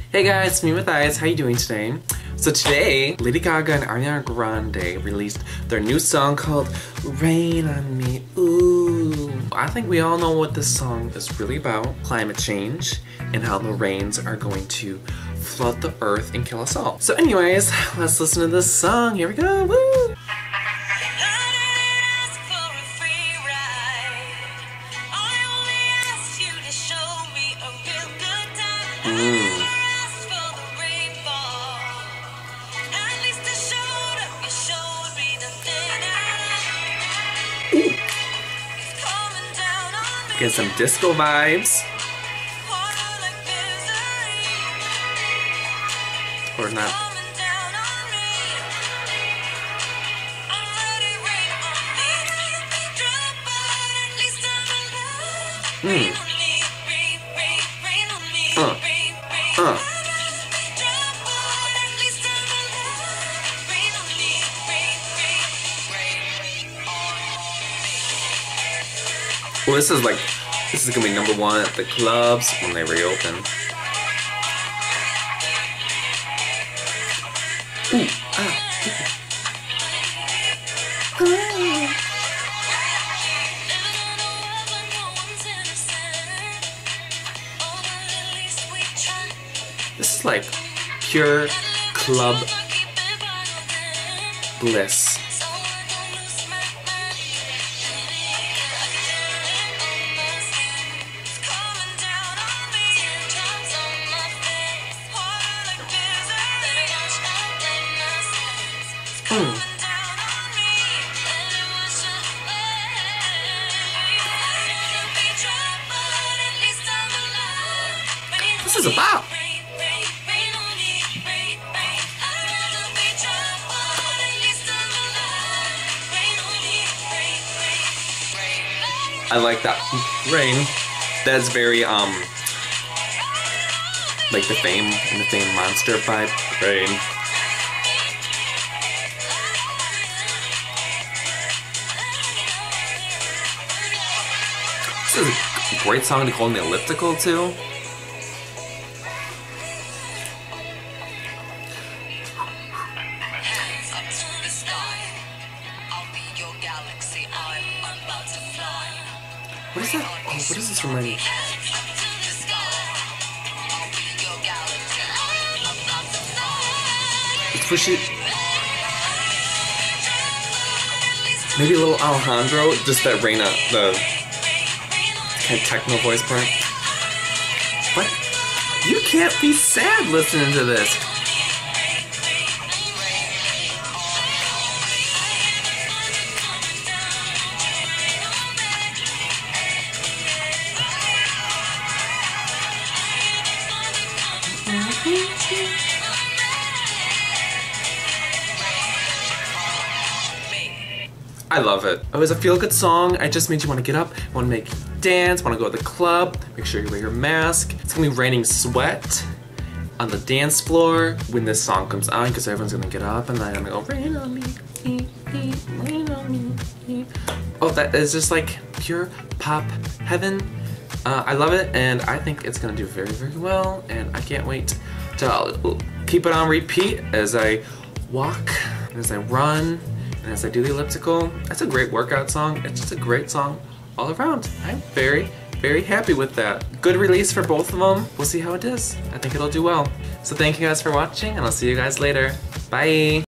Hey guys, it's me with Eyes. How you doing today? So today, Lady Gaga and Ariana Grande released their new song called Rain on Me. Ooh. I think we all know what this song is really about. Climate change and how the rains are going to flood the earth and kill us all. So anyways, let's listen to this song. Here we go. Woo! Ooh. Get some disco vibes. Or not. Well, this is gonna be #1 at the clubs when they reopen. Ooh, This is like pure club bliss. This is a bop. I like that rain. That's very like the Fame Monster vibe. Rain. This is a great song to go on the elliptical too. What is that? Oh, what is this remind me? It's pushy. Maybe a little Alejandro, just that Reina, the kind of techno voice part. But you can't be sad listening to this. I love it. It was a feel-good song. I just made you want to get up, want to make you dance, want to go to the club, make sure you wear your mask. It's gonna be raining sweat on the dance floor when this song comes on because everyone's gonna get up and then I'm gonna go, rain on me, rain on me. Oh, that is just like pure pop heaven. I love it and I think it's gonna do very, very well and I can't wait to keep it on repeat as I walk, as I run, and as I do the elliptical. That's a great workout song. It's just a great song all around. I'm very, very happy with that. Good release for both of them. We'll see how it is. I think it'll do well. So thank you guys for watching and I'll see you guys later. Bye!